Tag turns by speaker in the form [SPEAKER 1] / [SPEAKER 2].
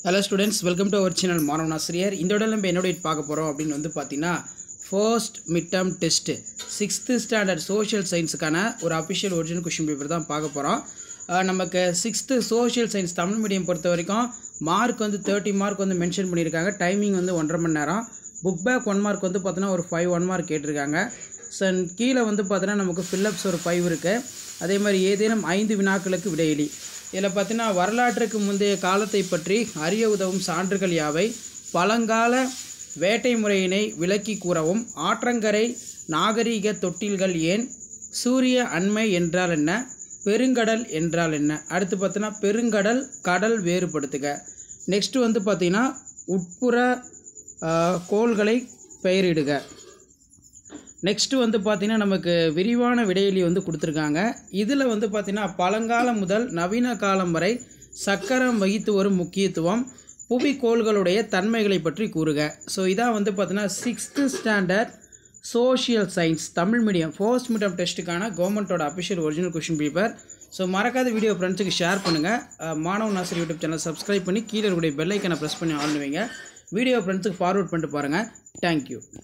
[SPEAKER 1] Hello students, welcome to our channel மாணவன் ஆசிரியர். இந்த வீடியோல நம்ம என்ன பார்க்க போறோம் அப்படினு வந்து பாத்தீங்கன்னா first midterm test 6th standard social science-க்கான ஒரு official original question paper தான் பார்க்க போறோம். நமக்கு 6th social science Tamil medium பொறுத்த வரைக்கும் மார்க் வந்து 30 மார்க் வந்து மென்ஷன் பண்ணிருக்காங்க. டைமிங் வந்து 1.5 மணி நேரம். புக் பேக் 1 மார்க் வந்து பார்த்தீங்கன்னா ஒரு 1 மார்க் கேட்டிருக்காங்க. கீழ வந்து பார்த்தீங்கன்னா நமக்கு fill-ups ஒரு 5 இருக்கு. அதே மாதிரி ஏதேனும் 5 வினாக்களுக்கு விடையளி. இதில் பார்த்தீங்கன்னா வரலாற்றுக்கு முந்தைய காலத்தை பற்றி அறிய உதவும் சான்றுகள் யாவை, பழங்கால வேட்டை முறையினை விளக்கி கூறவும், ஆற்றங்கரை நாகரீக தொட்டில்கள் ஏன், சூரிய அண்மை என்றால் என்ன, பெருங்கடல் என்றால் என்ன. அடுத்து பார்த்தீங்கன்னா பெருங்கடல் கடல் வேறுபடுத்துக. நெக்ஸ்ட் வந்து பார்த்தீங்கன்னா உட்புற கோள்களை பெயரிடுக. நெக்ஸ்ட் வந்து பார்த்தீங்கன்னா நமக்கு விரிவான விடையளி வந்து கொடுத்துருக்காங்க. இதில் வந்து பார்த்தீங்கன்னா பழங்காலம் முதல் நவீன காலம் வரை சக்கரம் வகித்து வரும் முக்கியத்துவம், புவிக்கோள்களுடைய தன்மைகளை பற்றி கூறுக. ஸோ இதான் வந்து பார்த்தீங்கன்னா 6th standard social science Tamil medium first midterm டெஸ்ட்டுக்கான கவர்மெண்ட்டோட official original question paper. So மறக்காத வீடியோ ஃப்ரெண்ட்ஸுக்கு ஷேர் பண்ணுங்கள். மாணவன் ஆசிரியர் யூடியூப் சேனல் சப்ஸ்கிரைப் பண்ணி கீழே இருக்கக்கூடிய பெல் ஐக்கனை ப்ரெஸ் பண்ணி ஆன் பண்ணுவீங்க. வீடியோ ஃப்ரெண்ட்ஸுக்கு ஃபார்வர்ட் பண்ணிட்டு பாருங்கள். தேங்க்யூ.